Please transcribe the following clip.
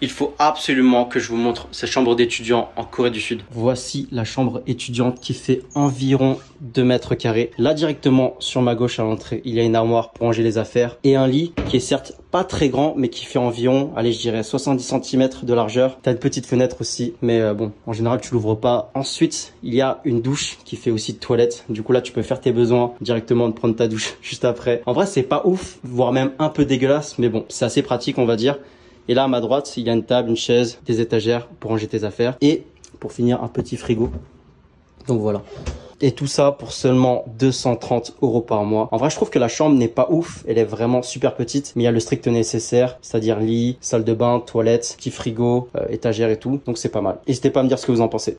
Il faut absolument que je vous montre cette chambre d'étudiant en Corée du Sud. Voici la chambre étudiante qui fait environ 2 mètres carrés. Là, directement sur ma gauche à l'entrée, il y a une armoire pour ranger les affaires et un lit qui est certes pas très grand, mais qui fait environ, allez, je dirais 70 cm de largeur. T'as une petite fenêtre aussi, mais bon, en général, tu l'ouvres pas. Ensuite, il y a une douche qui fait aussi de toilette. Du coup, là, tu peux faire tes besoins directement, de prendre ta douche juste après. En vrai, c'est pas ouf, voire même un peu dégueulasse, mais bon, c'est assez pratique, on va dire. Et là, à ma droite, il y a une table, une chaise, des étagères pour ranger tes affaires. Et pour finir, un petit frigo. Donc voilà. Et tout ça pour seulement 230 € par mois. En vrai, je trouve que la chambre n'est pas ouf. Elle est vraiment super petite. Mais il y a le strict nécessaire, c'est-à-dire lit, salle de bain, toilette, petit frigo, étagère et tout. Donc c'est pas mal. N'hésitez pas à me dire ce que vous en pensez.